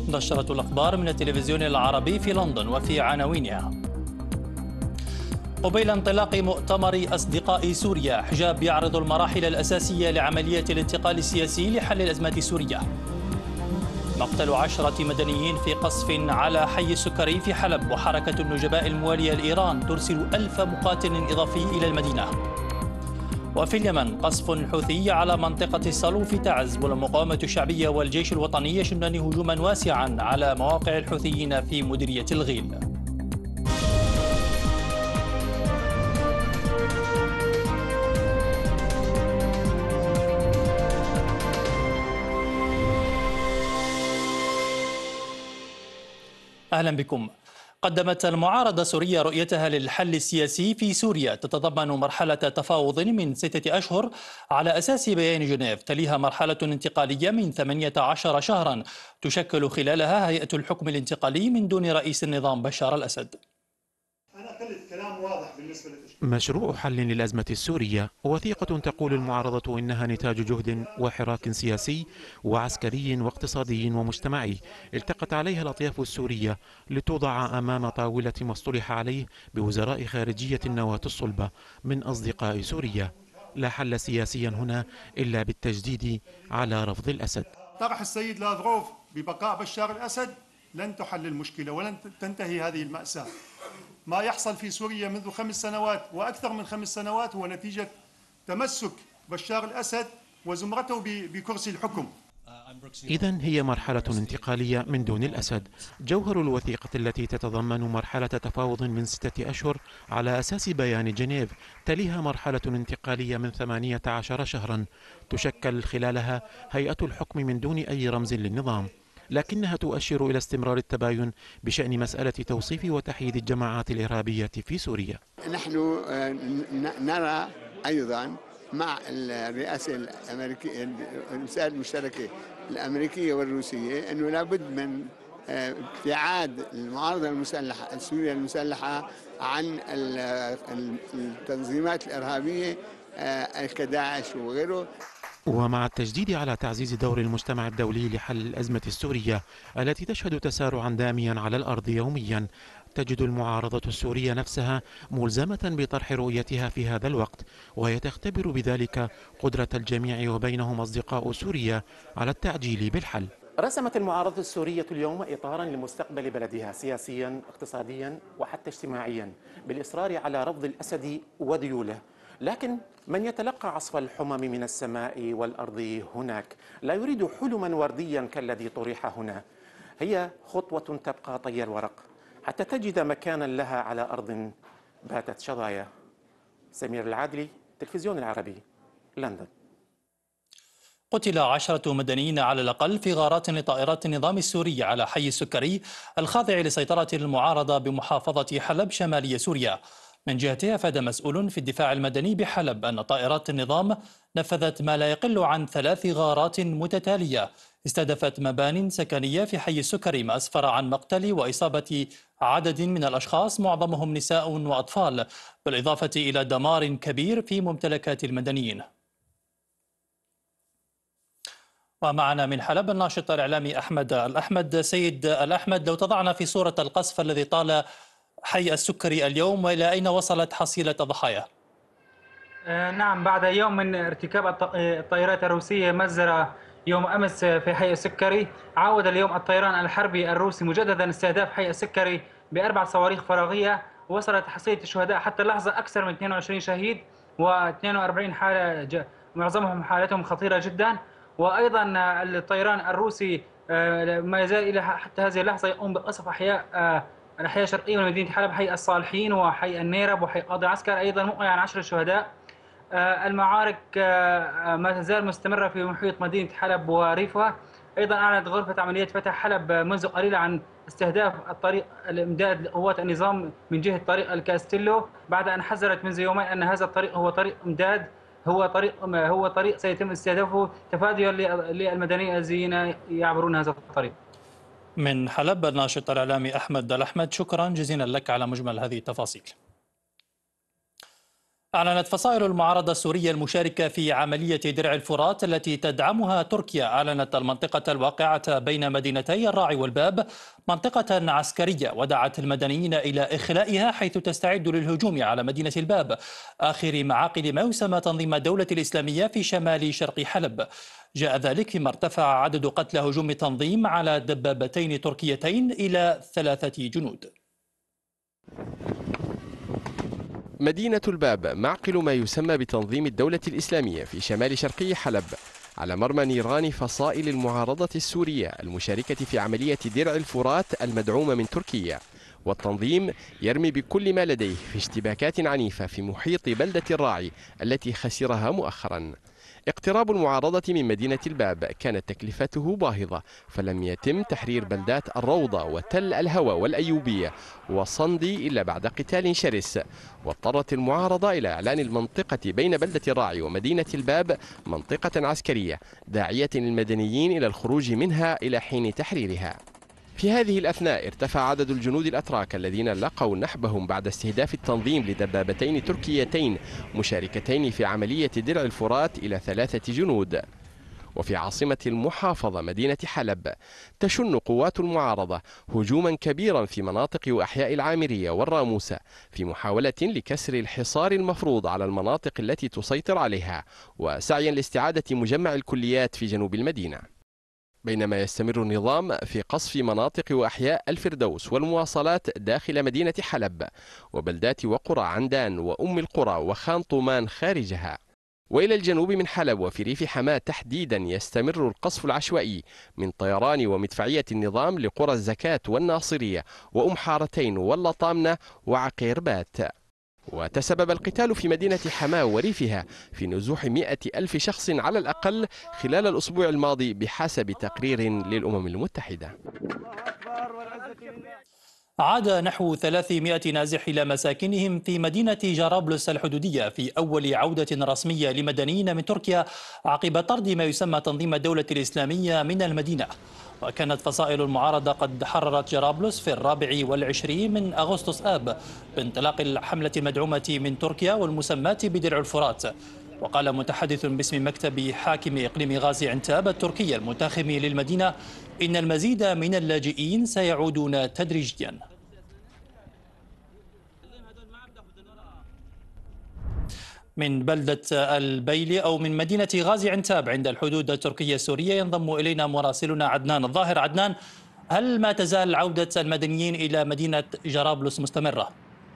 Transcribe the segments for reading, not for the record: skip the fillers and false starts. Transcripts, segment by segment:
نشرة الأخبار من التلفزيون العربي في لندن وفي عناوينها: قبيل انطلاق مؤتمر أصدقاء سوريا، حجاب يعرض المراحل الأساسية لعملية الانتقال السياسي لحل الأزمات السورية. مقتل 10 مدنيين في قصف على حي السكري في حلب، وحركة النجباء الموالية لإيران ترسل 1000 مقاتل إضافي إلى المدينة. وفي اليمن قصف حوثي على منطقة الصلو في تعز، والمقاومة الشعبية والجيش الوطني يشنان هجوما واسعا على مواقع الحوثيين في مديرية الغيل. أهلا بكم. قدمت المعارضة السورية رؤيتها للحل السياسي في سوريا، تتضمن مرحلة تفاوض من 6 أشهر على أساس بيان جنيف، تليها مرحلة انتقالية من 18 شهرا تشكل خلالها هيئة الحكم الانتقالي من دون رئيس النظام بشار الأسد. أنا قلت كلام واضح بالنسبة مشروع حل للأزمة السورية وثيقة تقول المعارضة إنها نتاج جهد وحراك سياسي وعسكري واقتصادي ومجتمعي التقت عليها الأطياف السورية لتوضع أمام طاولة ما اصطلح عليه بوزراء خارجية النواة الصلبة من أصدقاء سوريا. لا حل سياسيا هنا إلا بالتجديد على رفض الأسد. طرح السيد لاذروف ببقاء بشار الأسد لن تحل المشكلة ولن تنتهي هذه المأساة. ما يحصل في سوريا منذ 5 سنوات وأكثر من 5 سنوات هو نتيجة تمسك بشار الأسد وزمرته بكرسي الحكم. إذن هي مرحلة انتقالية من دون الأسد. جوهر الوثيقة التي تتضمن مرحلة تفاوض من 6 أشهر على أساس بيان جنيف، تليها مرحلة انتقالية من 18 شهرا تشكل خلالها هيئة الحكم من دون أي رمز للنظام، لكنها تؤشر إلى استمرار التباين بشأن مسألة توصيف وتحييد الجماعات الإرهابية في سوريا. نحن نرى أيضا مع الرئاسة الأمريكية المساعدة المشتركة الأمريكية والروسية أنه لابد من ابتعاد المعارضة المسلحة السورية المسلحة عن التنظيمات الإرهابية كداعش وغيره. ومع التجديد على تعزيز دور المجتمع الدولي لحل الأزمة السورية التي تشهد تسارعا داميا على الأرض يوميا، تجد المعارضة السورية نفسها ملزمة بطرح رؤيتها في هذا الوقت، وهي تختبر بذلك قدرة الجميع وبينهم أصدقاء سوريا على التعجيل بالحل. رسمت المعارضة السورية اليوم إطارا لمستقبل بلدها سياسيا، اقتصاديا وحتى اجتماعيا، بالإصرار على رفض الأسد وديوله. لكن من يتلقى عصف الحمم من السماء والأرض هناك لا يريد حلما ورديا كالذي طرح هنا. هي خطوة تبقى طي الورق حتى تجد مكانا لها على أرض باتت شظايا. سمير العادلي، تلفزيون العربي، لندن. قتل 10 مدنيين على الأقل في غارات لطائرات النظام السوري على حي السكري الخاضع لسيطرة المعارضة بمحافظة حلب شمالي سوريا. من جهته أفاد مسؤول في الدفاع المدني بحلب أن طائرات النظام نفذت ما لا يقل عن 3 غارات متتالية استهدفت مبان سكنية في حي السكري، ما أسفر عن مقتل وإصابة عدد من الأشخاص معظمهم نساء وأطفال، بالإضافة إلى دمار كبير في ممتلكات المدنيين. ومعنا من حلب الناشط الإعلامي أحمد الأحمد. سيد الأحمد، لو تضعنا في صورة القصف الذي طال حي السكري اليوم، وإلى أين وصلت حصيلة الضحايا؟ نعم، بعد يوم من ارتكاب الطائرات الروسية مجزرة يوم أمس في حي السكري، عاود اليوم الطيران الحربي الروسي مجددا استهداف حي السكري ب4 صواريخ فراغية. وصلت حصيلة الشهداء حتى اللحظة أكثر من 22 شهيد و42 حالة، معظمهم حالتهم خطيرة جدا. وأيضا الطيران الروسي ما يزال إلى حتى هذه اللحظة يقوم بقصف الأحياء الشرقية من مدينة حلب، حي الصالحين وحي النيرب وحي قاضي عسكر، أيضا موقع عن 10 شهداء. المعارك ما تزال مستمرة في محيط مدينة حلب وريفها. أيضا أعلنت غرفة عمليات فتح حلب منذ قليل عن استهداف الطريق الإمداد لقوات النظام من جهة طريق الكاستيلو، بعد أن حذرت منذ يومين أن هذا الطريق هو طريق إمداد، هو طريق سيتم استهدافه تفاديا للمدنيين الذين يعبرون هذا الطريق. من حلب الناشط الإعلامي أحمد الأحمد، شكرا جزيلا لك على مجمل هذه التفاصيل. أعلنت فصائل المعارضة السورية المشاركة في عملية درع الفرات التي تدعمها تركيا المنطقة الواقعة بين مدينتي الراعي والباب منطقة عسكرية، ودعت المدنيين إلى إخلائها حيث تستعد للهجوم على مدينة الباب آخر معاقل ما يسمى تنظيم الدولة الإسلامية في شمال شرق حلب. جاء ذلك فيما ارتفع عدد قتلى هجوم التنظيم على دبابتين تركيتين إلى 3 جنود. مدينة الباب معقل ما يسمى بتنظيم الدولة الإسلامية في شمال شرقي حلب على مرمى نيران فصائل المعارضة السورية المشاركة في عملية درع الفرات المدعومة من تركيا. والتنظيم يرمي بكل ما لديه في اشتباكات عنيفة في محيط بلدة الراعي التي خسرها مؤخرا. اقتراب المعارضة من مدينة الباب كانت تكلفته باهظة، فلم يتم تحرير بلدات الروضة وتل الهوى والأيوبية والصندي إلا بعد قتال شرس. واضطرت المعارضة إلى إعلان المنطقة بين بلدة الراعي ومدينة الباب منطقة عسكرية، داعية المدنيين إلى الخروج منها إلى حين تحريرها. في هذه الأثناء ارتفع عدد الجنود الأتراك الذين لقوا نحبهم بعد استهداف التنظيم لدبابتين تركيتين مشاركتين في عملية درع الفرات إلى 3 جنود. وفي عاصمة المحافظة مدينة حلب تشن قوات المعارضة هجوما كبيرا في مناطق وأحياء العامرية والراموسة في محاولة لكسر الحصار المفروض على المناطق التي تسيطر عليها، وسعيا لاستعادة مجمع الكليات في جنوب المدينة. بينما يستمر النظام في قصف مناطق وأحياء الفردوس والمواصلات داخل مدينة حلب وبلدات وقرى عندان وأم القرى وخان طومان خارجها. وإلى الجنوب من حلب وفي ريف حماة تحديدا يستمر القصف العشوائي من طيران ومدفعية النظام لقرى الزكاة والناصرية وأم حارتين واللطامنة وعقيربات. وتسبب القتال في مدينة حماة وريفها في نزوح 100,000 شخص على الأقل خلال الأسبوع الماضي بحسب تقرير للأمم المتحدة. عاد نحو 300 نازح إلى مساكنهم في مدينة جرابلس الحدودية في أول عودة رسمية لمدنيين من تركيا عقب طرد ما يسمى تنظيم الدولة الإسلامية من المدينة. وكانت فصائل المعارضة قد حررت جرابلس في 24 من أغسطس آب بانطلاق الحملة المدعومة من تركيا والمسماة بدرع الفرات. وقال متحدث باسم مكتب حاكم إقليم غازي عنتاب التركي المنتخب للمدينة إن المزيد من اللاجئين سيعودون تدريجيا. من بلدة البيلي أو من مدينة غازي عنتاب عند الحدود التركية السورية ينضم إلينا مراسلنا عدنان الظاهر. عدنان، هل ما تزال عودة المدنيين إلى مدينة جرابلس مستمرة؟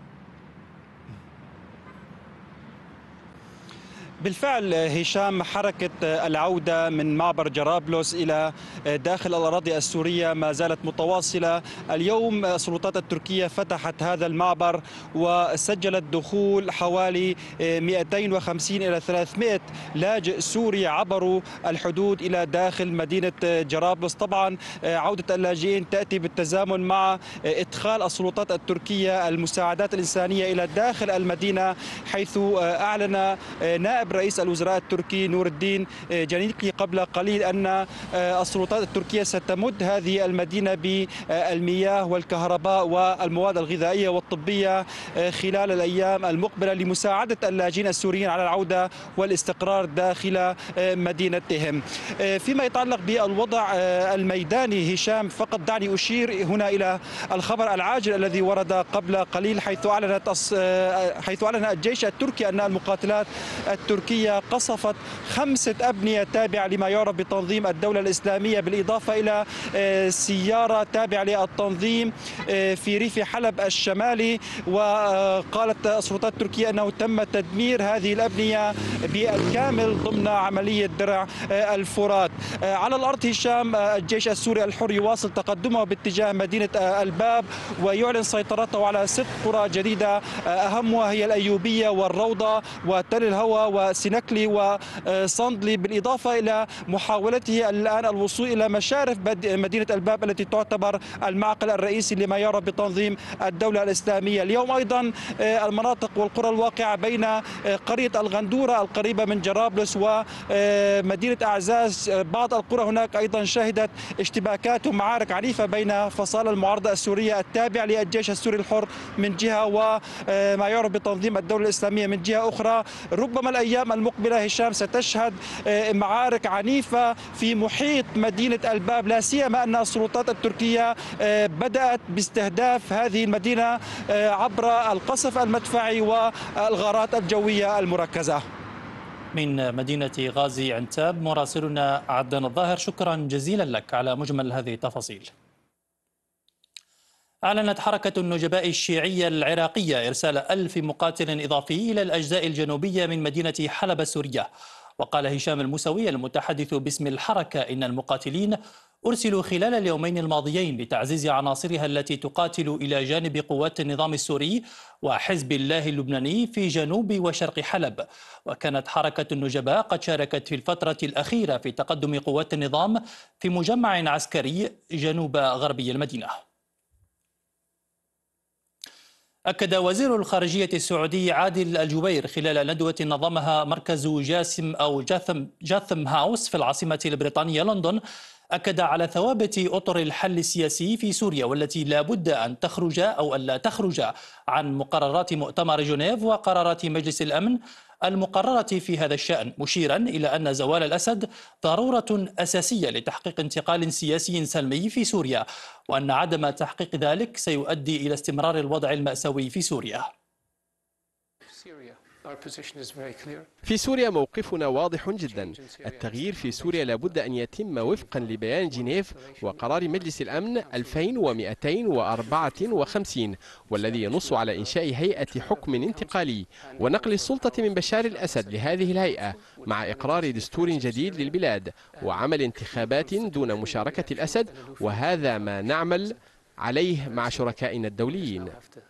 بالفعل هشام، حركة العودة من معبر جرابلس إلى داخل الأراضي السورية ما زالت متواصلة. اليوم السلطات التركية فتحت هذا المعبر وسجلت دخول حوالي 250 إلى 300 لاجئ سوري عبروا الحدود إلى داخل مدينة جرابلس. طبعا عودة اللاجئين تأتي بالتزامن مع إدخال السلطات التركية المساعدات الإنسانية إلى داخل المدينة، حيث أعلن نائب رئيس الوزراء التركي نور الدين جانيكلي قبل قليل أن السلطات التركية ستمد هذه المدينة بالمياه والكهرباء والمواد الغذائية والطبية خلال الأيام المقبلة لمساعدة اللاجئين السوريين على العودة والاستقرار داخل مدينتهم. فيما يتعلق بالوضع الميداني هشام، فقط دعني أشير هنا إلى الخبر العاجل الذي ورد قبل قليل، حيث أعلن الجيش التركي أن المقاتلات التركية قصفت 5 أبنية تابعة لما يعرف بتنظيم الدولة الإسلامية، بالإضافة إلى سيارة تابعة للتنظيم في ريف حلب الشمالي. وقالت السلطات التركية أنه تم تدمير هذه الأبنية بالكامل ضمن عملية درع الفرات. على الأرض هشام، الجيش السوري الحر يواصل تقدمه باتجاه مدينة الباب ويعلن سيطرته على 6 قرى جديدة، أهمها هي الأيوبية والروضة وتل الهوى وسينكلي وصندلي، بالإضافة إلى محاولته الآن الوصول إلى مشارف مدينة الباب التي تعتبر المعقل الرئيسي لما يرى بتنظيم الدولة الإسلامية. اليوم أيضا المناطق والقرى الواقعة بين قرية الغندورة القريبة من جرابلس ومدينة أعزاز، بعض القرى هناك أيضا شهدت اشتباكات ومعارك عنيفة بين فصائل المعارضة السورية التابع للجيش السوري الحر من جهة وما يعرف بتنظيم الدولة الإسلامية من جهة أخرى. ربما الأيام المقبلة هشام ستشهد معارك عنيفة في محيط مدينة الباب، لا سيما أن السلطات التركية بدأت باستهداف هذه المدينة عبر القصف المدفعي والغارات الجوية المركزة. من مدينة غازي عنتاب مراسلنا عدنان الظاهر، شكرا جزيلا لك على مجمل هذه التفاصيل. أعلنت حركة النجباء الشيعية العراقية إرسال 1000 مقاتل إضافي إلى الأجزاء الجنوبية من مدينة حلب السورية. وقال هشام الموسوي المتحدث باسم الحركة إن المقاتلين أرسلوا خلال اليومين الماضيين لتعزيز عناصرها التي تقاتل إلى جانب قوات النظام السوري وحزب الله اللبناني في جنوب وشرق حلب. وكانت حركة النجباء قد شاركت في الفترة الأخيرة في تقدم قوات النظام في مجمع عسكري جنوب غربي المدينة. أكد وزير الخارجية السعودي عادل الجبير خلال ندوة نظمها مركز جاثم هاوس في العاصمة البريطانية لندن، أكد على ثوابت أطر الحل السياسي في سوريا والتي لا بد أن تخرج أو ألا تخرج عن مقررات مؤتمر جنيف وقرارات مجلس الأمن المقررة في هذا الشأن، مشيرا إلى أن زوال الأسد ضرورة أساسية لتحقيق انتقال سياسي سلمي في سوريا، وأن عدم تحقيق ذلك سيؤدي إلى استمرار الوضع المأساوي في سوريا. في سوريا موقفنا واضح جدا. التغيير في سوريا لابد أن يتم وفقا لبيان جنيف وقرار مجلس الأمن 2254 والذي ينص على إنشاء هيئة حكم انتقالي ونقل السلطة من بشار الأسد لهذه الهيئة مع إقرار دستور جديد للبلاد وعمل انتخابات دون مشاركة الأسد، وهذا ما نعمل عليه مع شركائنا الدوليين.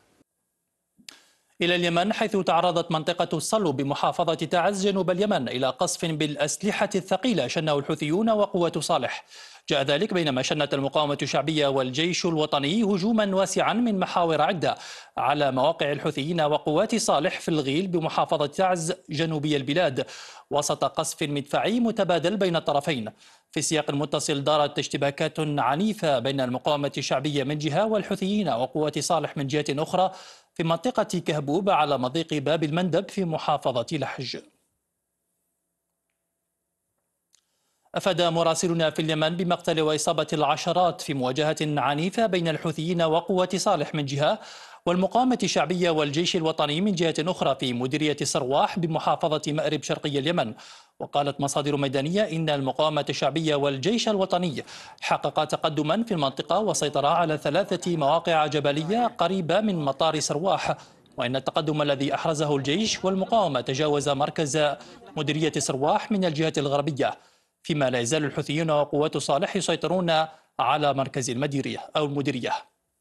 إلى اليمن، حيث تعرضت منطقة الصلو بمحافظة تعز جنوب اليمن إلى قصف بالأسلحة الثقيلة شنه الحوثيون وقوة صالح. جاء ذلك بينما شنت المقاومة الشعبية والجيش الوطني هجوما واسعا من محاور عدة على مواقع الحوثيين وقوات صالح في الغيل بمحافظة تعز جنوبي البلاد وسط قصف مدفعي متبادل بين الطرفين. في سياق متصل دارت اشتباكات عنيفة بين المقاومة الشعبية من جهة والحوثيين وقوات صالح من جهة أخرى في منطقة كهبوب على مضيق باب المندب في محافظة لحج. أفاد مراسلنا في اليمن بمقتل وإصابة العشرات في مواجهة عنيفة بين الحوثيين وقوات صالح من جهة والمقاومة الشعبية والجيش الوطني من جهة أخرى في مديرية صرواح بمحافظة مأرب شرقي اليمن. وقالت مصادر ميدانية إن المقاومة الشعبية والجيش الوطني حققا تقدما في المنطقة وسيطرا على 3 مواقع جبلية قريبة من مطار صرواح، وإن التقدم الذي أحرزه الجيش والمقاومة تجاوز مركز مديرية صرواح من الجهة الغربية، فيما لا يزال الحوثيون وقوات صالح يسيطرون على مركز المديرية.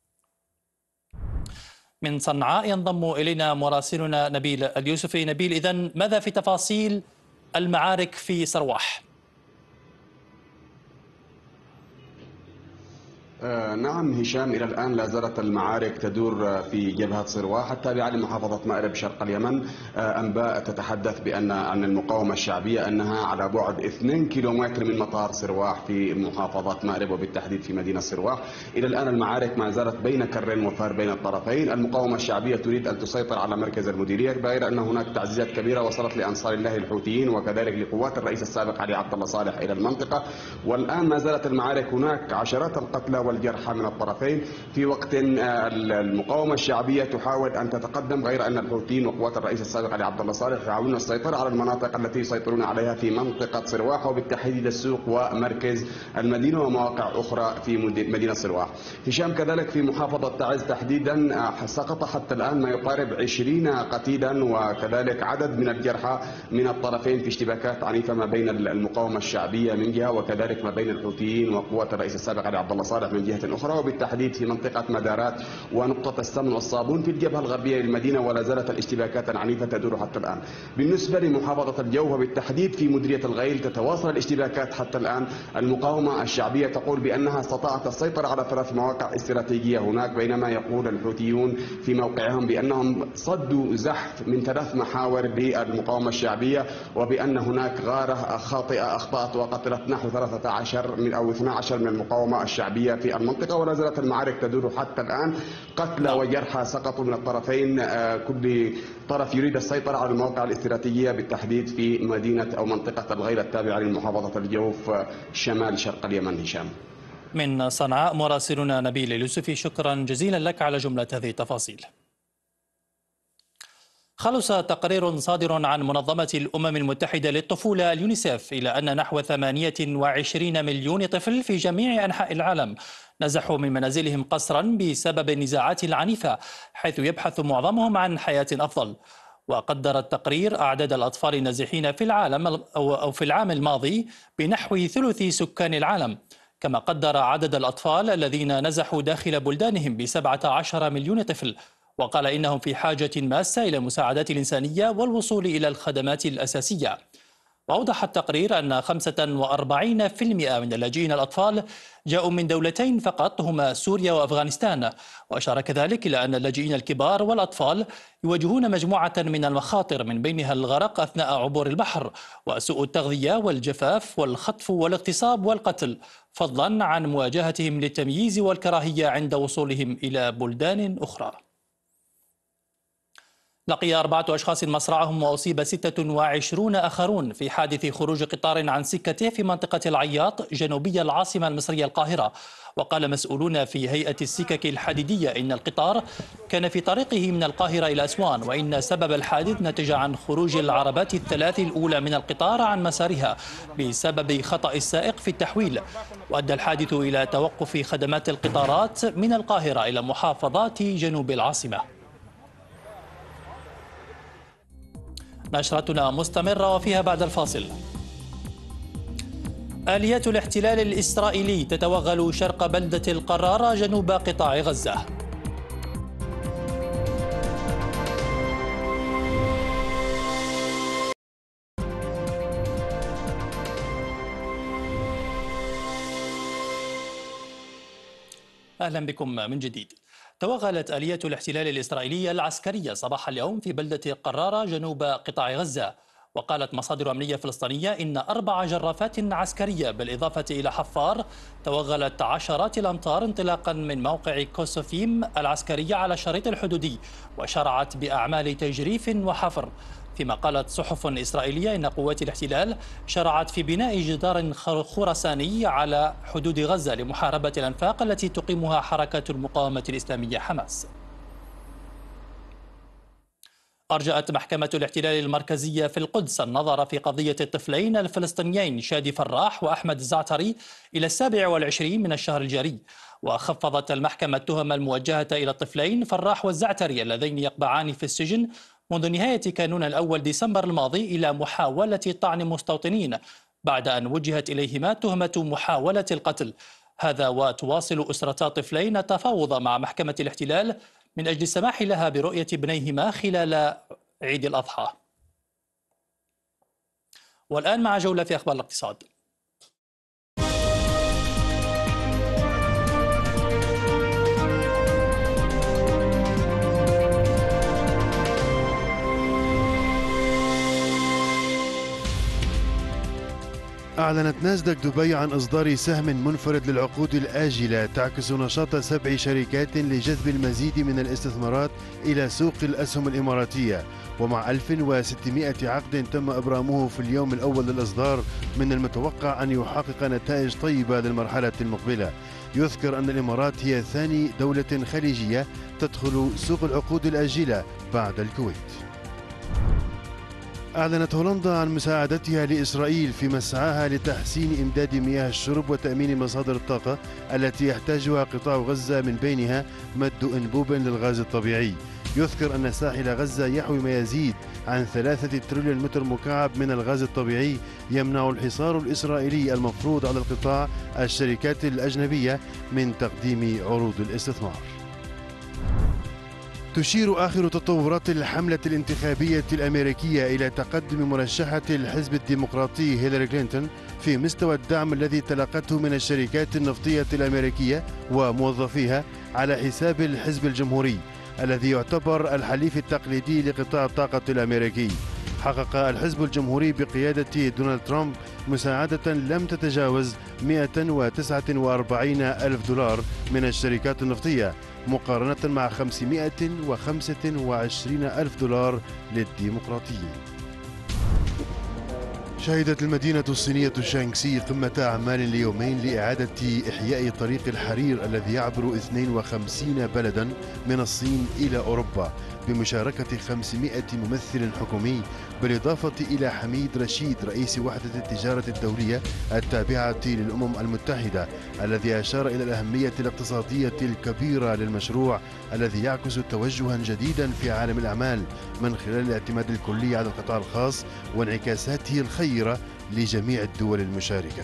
من صنعاء ينضم إلينا مراسلنا نبيل اليوسفي. نبيل، إذن ماذا في تفاصيل المعارك في صرواح؟ نعم هشام، إلى الآن لا زالت المعارك تدور في جبهة صرواح التابعة لمحافظة مأرب شرق اليمن. أنباء تتحدث عن المقاومة الشعبية أنها على بعد 2 كيلومتر من مطار صرواح في محافظة مأرب وبالتحديد في مدينة صرواح. إلى الآن المعارك ما زالت بين كر وفر بين الطرفين. المقاومة الشعبية تريد أن تسيطر على مركز المديرية، غير أن هناك تعزيزات كبيرة وصلت لأنصار الله الحوثيين وكذلك لقوات الرئيس السابق علي عبد الله صالح إلى المنطقة. والآن ما زالت المعارك هناك عشرات القتلى والجرحى من الطرفين، في وقت المقاومة الشعبية تحاول أن تتقدم، غير أن الحوثيين وقوات الرئيس السابق علي عبد الله صالح يحاولون السيطرة على المناطق التي يسيطرون عليها في منطقة صرواح وبالتحديد السوق ومركز المدينة ومواقع أخرى في مدينة صرواح. هشام، كذلك في محافظة تعز تحديدا سقط حتى الآن ما يقارب 20 قتيلا وكذلك عدد من الجرحى من الطرفين في اشتباكات عنيفة ما بين المقاومة الشعبية من جهة وكذلك ما بين الحوثيين وقوات الرئيس السابق علي عبد الله صالح من من جهة أخرى، وبالتحديد في منطقة مدارات ونقطة السمن والصابون في الجبهة الغربية للمدينة، ولا زالت الاشتباكات العنيفة تدور حتى الآن. بالنسبة لمحافظة الجوف وبالتحديد في مديرية الغيل تتواصل الاشتباكات حتى الآن. المقاومة الشعبية تقول بأنها استطاعت السيطرة على 3 مواقع استراتيجية هناك، بينما يقول الحوثيون في موقعهم بأنهم صدوا زحف من 3 محاور للمقاومة الشعبية، وبأن هناك غارة خاطئة أخطأت وقتلت نحو 13 أو 12 من المقاومة الشعبية في المنطقة، ولا زالت المعارك تدور حتى الآن. قتلى وجرحى سقطوا من الطرفين، كل طرف يريد السيطرة على المواقع الاستراتيجية بالتحديد في مدينة أو منطقة الغيل التابعة لمحافظة الجوف شمال شرق اليمن. هشام من صنعاء مراسلنا نبيل اليوسفي، شكرا جزيلا لك على جملة هذه التفاصيل. خلص تقرير صادر عن منظمة الأمم المتحدة للطفولة اليونيسيف إلى أن نحو 28 مليون طفل في جميع أنحاء العالم نزحوا من منازلهم قسرا بسبب النزاعات العنيفة، حيث يبحث معظمهم عن حياة أفضل. وقدر التقرير أعداد الأطفال النازحين في العالم أو في العام الماضي بنحو ثلث سكان العالم، كما قدر عدد الأطفال الذين نزحوا داخل بلدانهم ب17 مليون طفل، وقال إنهم في حاجة ماسة إلى المساعدات الإنسانية والوصول إلى الخدمات الأساسية. وأوضح التقرير أن 45% من اللاجئين الأطفال جاءوا من دولتين فقط هما سوريا وأفغانستان، وأشار كذلك إلى أن اللاجئين الكبار والأطفال يواجهون مجموعة من المخاطر، من بينها الغرق أثناء عبور البحر وسوء التغذية والجفاف والخطف والاغتصاب والقتل، فضلا عن مواجهتهم للتمييز والكراهية عند وصولهم إلى بلدان أخرى. لقي 4 أشخاص مصرعهم وأصيب 26 آخرون في حادث خروج قطار عن سكته في منطقة العياط جنوبي العاصمة المصرية القاهرة. وقال مسؤولون في هيئة السكك الحديدية إن القطار كان في طريقه من القاهرة إلى أسوان، وإن سبب الحادث نتج عن خروج العربات الثلاث الأولى من القطار عن مسارها بسبب خطأ السائق في التحويل. وأدى الحادث إلى توقف خدمات القطارات من القاهرة إلى محافظات جنوب العاصمة. نشرتنا مستمرة وفيها بعد الفاصل. آليات الاحتلال الإسرائيلي تتوغل شرق بلدة القرارة جنوب قطاع غزة. أهلا بكم من جديد. توغلت آلية الاحتلال الإسرائيلية العسكرية صباح اليوم في بلدة قرارة جنوب قطاع غزة. وقالت مصادر أمنية فلسطينية إن 4 جرافات عسكرية بالإضافة إلى حفار توغلت عشرات الأمتار انطلاقا من موقع كوسوفيم العسكري على الشريط الحدودي، وشرعت بأعمال تجريف وحفر. فيما قالت صحف إسرائيلية إن قوات الاحتلال شرعت في بناء جدار خرساني على حدود غزة لمحاربة الأنفاق التي تقيمها حركة المقاومة الإسلامية حماس. أرجأت محكمة الاحتلال المركزية في القدس النظر في قضية الطفلين الفلسطينيين شادي فراح وأحمد الزعتري إلى 27 من الشهر الجاري. وخفضت المحكمة التهم الموجهة إلى الطفلين فراح والزعتري اللذين يقبعان في السجن منذ نهاية كانون الأول ديسمبر الماضي إلى محاولة طعن مستوطنين، بعد أن وجهت إليهما تهمة محاولة القتل. هذا وتواصل أسرتا الطفلين التفاوض مع محكمة الاحتلال من أجل السماح لها برؤية ابنيهما خلال عيد الأضحى. والآن مع جولة في أخبار الاقتصاد. أعلنت ناسداك دبي عن إصدار سهم منفرد للعقود الآجلة تعكس نشاط 7 شركات لجذب المزيد من الاستثمارات إلى سوق الأسهم الإماراتية. ومع 1600 عقد تم إبرامه في اليوم الأول للإصدار، من المتوقع أن يحقق نتائج طيبة للمرحلة المقبلة. يذكر أن الإمارات هي ثاني دولة خليجية تدخل سوق العقود الآجلة بعد الكويت. أعلنت هولندا عن مساعدتها لإسرائيل في مسعاها لتحسين إمداد مياه الشرب وتأمين مصادر الطاقة التي يحتاجها قطاع غزة، من بينها مد أنبوب للغاز الطبيعي. يذكر أن ساحل غزة يحوي ما يزيد عن 3 تريليون متر مكعب من الغاز الطبيعي يمنع الحصار الإسرائيلي المفروض على القطاع الشركات الأجنبية من تقديم عروض الاستثمار. تشير آخر تطورات الحملة الانتخابية الأمريكية إلى تقدم مرشحة الحزب الديمقراطي هيلاري كلينتون في مستوى الدعم الذي تلقته من الشركات النفطية الأمريكية وموظفيها على حساب الحزب الجمهوري الذي يعتبر الحليف التقليدي لقطاع الطاقة الأمريكي. حقق الحزب الجمهوري بقيادة دونالد ترامب مساعدة لم تتجاوز 149 ألف دولار من الشركات النفطية مقارنة مع 525 ألف دولار للديمقراطيين. شهدت المدينة الصينية شانغسي قمة أعمال ليومين لإعادة إحياء طريق الحرير الذي يعبر 52 بلدا من الصين إلى أوروبا بمشاركة 500 ممثل حكومي، بالإضافة إلى حميد رشيد رئيس وحدة التجارة الدولية التابعة للأمم المتحدة، الذي أشار إلى الأهمية الاقتصادية الكبيرة للمشروع الذي يعكس توجها جديدا في عالم الأعمال من خلال الاعتماد الكلي على القطاع الخاص وانعكاساته الخيرة لجميع الدول المشاركة.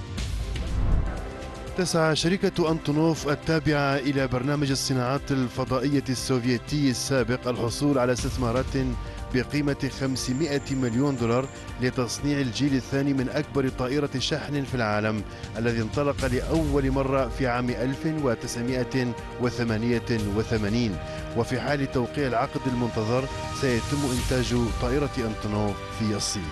تسعى شركة أنطونوف التابعة إلى برنامج الصناعات الفضائية السوفيتي السابق الحصول على استثمارات بقيمة 500 مليون دولار لتصنيع الجيل الثاني من أكبر طائرة شحن في العالم الذي انطلق لأول مرة في عام 1988، وفي حال توقيع العقد المنتظر سيتم إنتاج طائرة أنطونوف في الصين.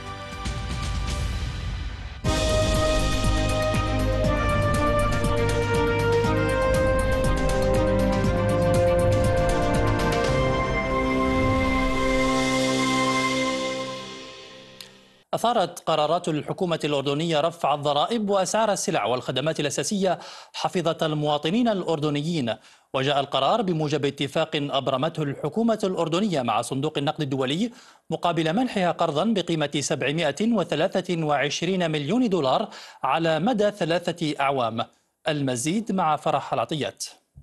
أثارت قرارات الحكومة الأردنية رفع الضرائب وأسعار السلع والخدمات الأساسية حفيظة المواطنين الأردنيين، وجاء القرار بموجب اتفاق أبرمته الحكومة الأردنية مع صندوق النقد الدولي مقابل منحها قرضا بقيمة 723 مليون دولار على مدى 3 أعوام. المزيد مع فرح العطيات.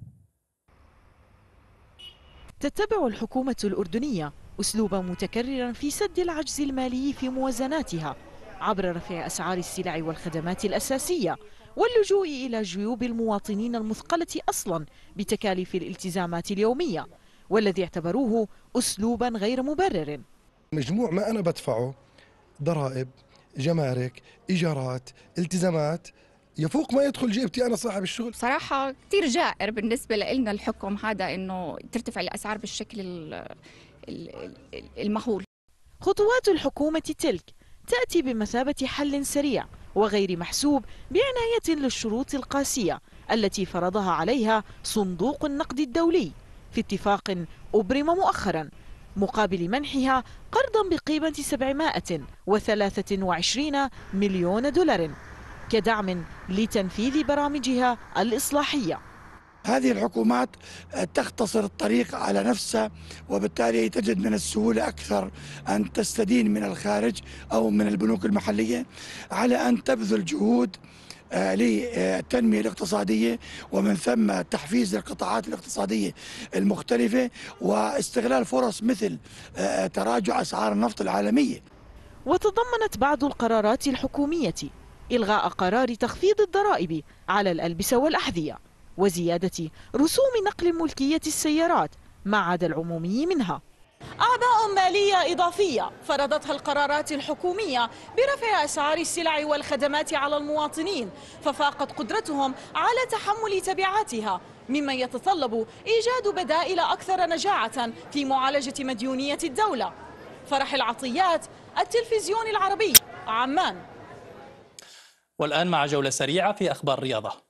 تتبع الحكومة الأردنية أسلوبا متكررا في سد العجز المالي في موازناتها عبر رفع أسعار السلع والخدمات الأساسية واللجوء إلى جيوب المواطنين المثقلة أصلا بتكاليف الالتزامات اليومية، والذي اعتبروه أسلوبا غير مبرر. مجموع ما أنا بدفعه ضرائب، جمارك، إيجارات، التزامات يفوق ما يدخل جيبتي أنا صاحب الشغل. صراحة كتير جائر بالنسبة لنا الحكم هذا إنه ترتفع الأسعار بالشكل المهول. خطوات الحكومة تلك تأتي بمثابة حل سريع وغير محسوب بعناية للشروط القاسية التي فرضها عليها صندوق النقد الدولي في اتفاق أبرم مؤخرا مقابل منحها قرضا بقيمة 723 مليون دولار كدعم لتنفيذ برامجها الإصلاحية. هذه الحكومات تختصر الطريق على نفسها، وبالتالي تجد من السهولة أكثر أن تستدين من الخارج أو من البنوك المحلية على أن تبذل جهود للتنمية الاقتصادية ومن ثم تحفيز القطاعات الاقتصادية المختلفة واستغلال فرص مثل تراجع أسعار النفط العالمية. وتضمنت بعض القرارات الحكومية إلغاء قرار تخفيض الضرائب على الألبسة والأحذية وزيادة رسوم نقل ملكية السيارات ما عدا العمومي منها. أعباء مالية إضافية فرضتها القرارات الحكومية برفع أسعار السلع والخدمات على المواطنين، ففاقت قدرتهم على تحمل تبعاتها، مما يتطلب إيجاد بدائل أكثر نجاعة في معالجة مديونية الدولة. فرح العطيات، التلفزيون العربي، عمان. والآن مع جولة سريعة في أخبار الرياضة.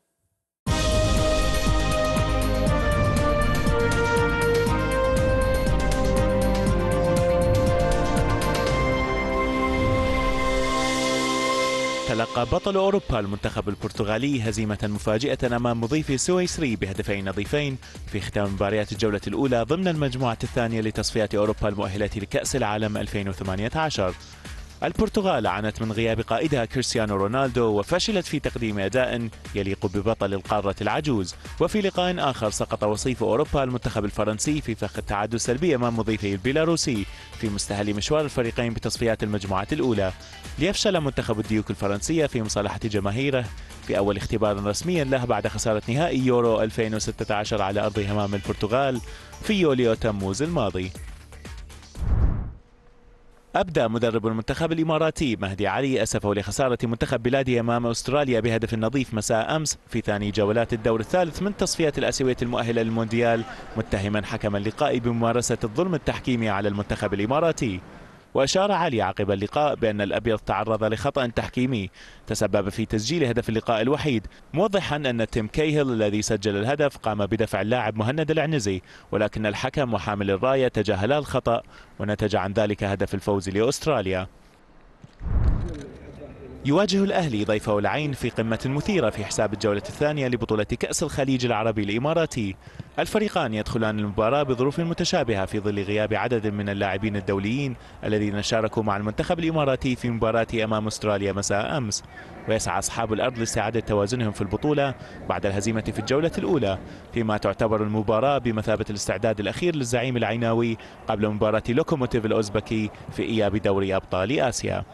تلقى بطل أوروبا المنتخب البرتغالي هزيمة مفاجئة أمام مضيف سويسري بهدفين نظيفين في ختام مباريات الجولة الأولى ضمن المجموعة الثانية لتصفيات أوروبا المؤهلة لكأس العالم 2018. البرتغال عانت من غياب قائدها كريستيانو رونالدو وفشلت في تقديم أداء يليق ببطل القارة العجوز. وفي لقاء آخر سقط وصيف أوروبا المنتخب الفرنسي في فخ التعادل السلبي أمام مضيفه البيلاروسي في مستهل مشوار الفريقين بتصفيات المجموعات الأولى، ليفشل منتخب الديوك الفرنسية في مصالحة جماهيره في أول اختبار رسمي له بعد خسارة نهائي يورو 2016 على أرضه أمام البرتغال في يوليو تموز الماضي. أبدى مدرب المنتخب الإماراتي مهدي علي أسفه لخسارة منتخب بلاده أمام أستراليا بهدف نظيف مساء أمس في ثاني جولات الدور الثالث من تصفيات الآسيوية المؤهلة للمونديال، متهما حكم اللقاء بممارسة الظلم التحكيمي على المنتخب الإماراتي. وأشار علي عقب اللقاء بأن الأبيض تعرض لخطأ تحكيمي تسبب في تسجيل هدف اللقاء الوحيد، موضحا أن تيم كيهل الذي سجل الهدف قام بدفع اللاعب مهند العنزي، ولكن الحكم وحامل الراية تجاهلا الخطأ ونتج عن ذلك هدف الفوز لأستراليا. يواجه الأهلي ضيفه العين في قمة مثيرة في حساب الجولة الثانية لبطولة كأس الخليج العربي الإماراتي. الفريقان يدخلان المباراة بظروف متشابهة في ظل غياب عدد من اللاعبين الدوليين الذين شاركوا مع المنتخب الإماراتي في مباراة أمام أستراليا مساء أمس، ويسعى أصحاب الأرض لاستعادة توازنهم في البطولة بعد الهزيمة في الجولة الأولى، فيما تعتبر المباراة بمثابة الاستعداد الأخير للزعيم العيناوي قبل مباراة لوكوموتيف الأوزبكي في إياب دوري أبطال آسيا.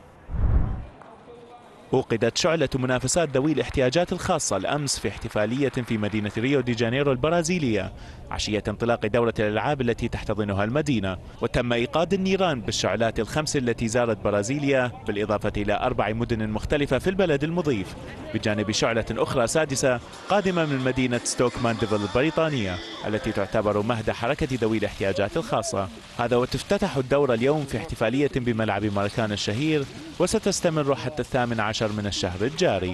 أوقدت شعلة منافسات ذوي الاحتياجات الخاصة الأمس في احتفالية في مدينة ريو دي جانيرو البرازيلية عشية انطلاق دورة الألعاب التي تحتضنها المدينة، وتم إيقاد النيران بالشعلات الخمس التي زارت برازيليا بالإضافة إلى 4 مدن مختلفة في البلد المضيف، بجانب شعلة أخرى سادسة قادمة من مدينة ستوك مانديفل البريطانية التي تعتبر مهد حركة ذوي الاحتياجات الخاصة. هذا وتفتتح الدورة اليوم في احتفالية بملعب ماراكانا الشهير، وستستمر حتى 18 من الشهر الجاري.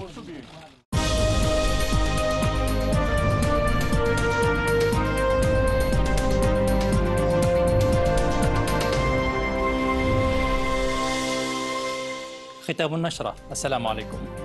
ختام النشرة. السلام عليكم.